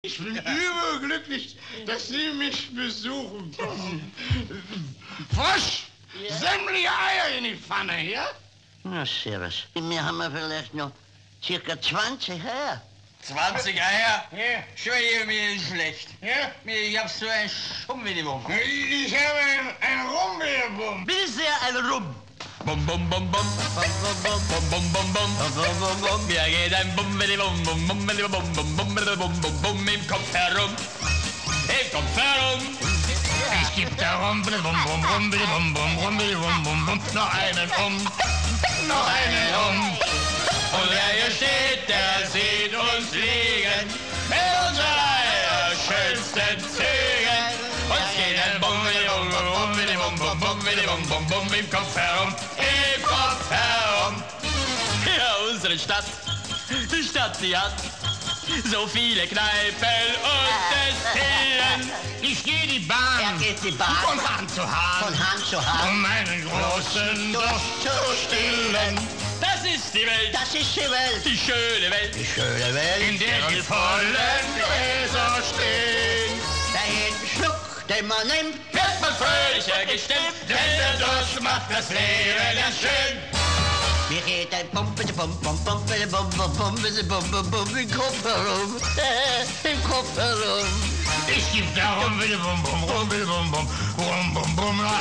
Ich bin überglücklich, dass Sie mich besuchen kommen. Frosch, sämtliche Eier in die Pfanne, ja? Na, servus. Wir haben vielleicht noch circa 20 Eier. 20 Eier? Ja. Entschuldige, mir ist schlecht. Ja? Ich hab so einen Schumm wie die Wumme. Ich habe ein Rumbeerbum. Bitte sehr, ein Rum. Bum, bum, bum, bum. Bum, bum, bum, bum, bum. Mir geht ein Bum, wie die Bum, bum, bum, wie die Bum, bum, bum, wie die Bum, bum, bum im Kopf herum. Im Kopf herum. Ich geb da rum, bum, bum, bum, bum, bum, bum, bum, bum, bum. Noch einen noch einen Und wer hier steht, der sieht uns liegen mit unseren schönsten Zügen. Uns geht ein Bum, wie die Bum, bum, wie die Bum, bum, bum, wie die Bum, bum, bum im Kopf herum. Im Kopf herum. Ja, unsere Stadt, die Stadt, die hat so viele Kneipen und Destillen. Ich gehe die Bahn. Geht die Bahn Von Hand zu Hand. von Hand zu Hand. Um meinen großen Durst zu stillen. Das ist die Welt, Das ist die Welt. die schöne Welt. Die schöne Welt. In der die vollen Gläser stehen. Bei jedem Schluck, den man nimmt, Wird man fröhlicher gestimmt, Denn der Durst macht das Leben ganz schön. mir geht ein Pumpe, Bum, Bum, Pumpe, Bum, Bum, Pumpe, Bum, Bum, Bum, im Kopf herum. Im Kopf herum. Ich geb darum wieder bum bum rum, wieder bum bum, rum bum bum, nur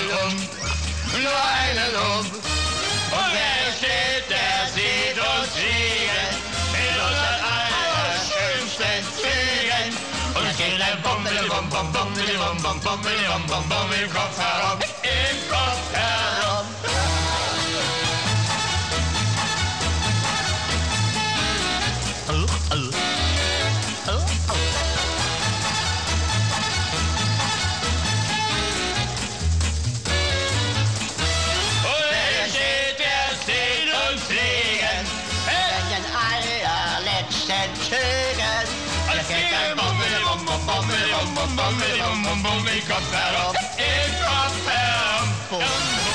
einen um. Und wer hier steht, der sieht uns liegen mit unseren allerschönsten Zügen. Und es geht ein Bum, bum, bum, bum, bum, bum, bum, bum, bum, bum im Kopf herum, im Kopf herum. Und wer hier steht, der sieht uns liegen. Den allerletzten Zügen. Und es geht ein Bum, bum, bum, bum, bum, bum, bum, bum, bum, im Kopf herum, im Kopf herum.